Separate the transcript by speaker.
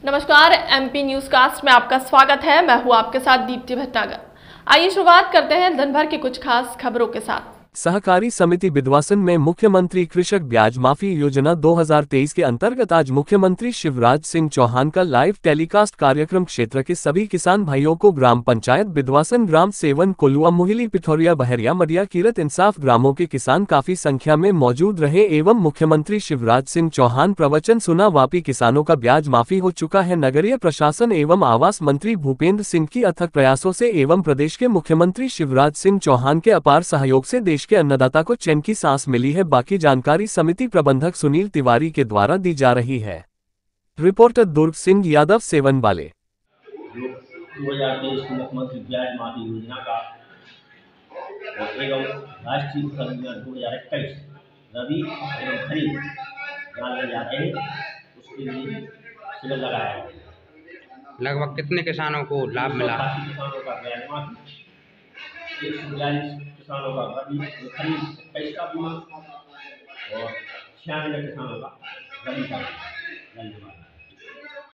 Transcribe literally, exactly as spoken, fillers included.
Speaker 1: नमस्कार, MP news cast में आपका स्वागत है। मैं हूं आपके साथ दीप्ति भटनागर। आइए शुरुआत करते हैं दिन भर की कुछ खास खबरों के साथ।
Speaker 2: सहकारी समिति बिधवासन में मुख्यमंत्री कृषक ब्याज माफी योजना दो हज़ार तेईस के अंतर्गत आज मुख्यमंत्री शिवराज सिंह चौहान का लाइव टेलीकास्ट कार्यक्रम क्षेत्र के सभी किसान भाइयों को ग्राम पंचायत बिधवासन, ग्राम सेवन, कोलुआ, मोहिली, पिथौरिया, बहरिया, मडिया, कीरत इंसाफ ग्रामों के किसान काफी संख्या में मौजूद रहे एवं मुख्यमंत्री शिवराज सिंह चौहान प्रवचन सुना। वापी किसानों का ब्याज माफी हो चुका है। नगरीय प्रशासन एवं आवास मंत्री भूपेंद्र सिंह की अथक प्रयासों से एवं प्रदेश के मुख्यमंत्री शिवराज सिंह चौहान के अपार सहयोग से देश के अन्नदाता को चैन की सांस मिली है। बाकी जानकारी समिति प्रबंधक सुनील तिवारी के द्वारा दी जा रही है। रिपोर्टर दुर्ग सिंह यादव, सेवन वाले।
Speaker 3: दो हजार तेईस मुख्यमंत्री ब्याज माफी योजना का एवं राष्ट्रीय फसल बीमा दो हजार इक्कीस रबी एवं खरीफ डालने जा रहे हैं, उसके लिए शिविर लगाया है।
Speaker 4: लगभग कितने किसानों को लाभ मिला?
Speaker 3: किसानों का ब्याज माफी, एक सौ बयालीस किसानों का रबी खरीफ इक्कीस का बीमा और छियानवे किसानों का रबी का। धन्यवाद।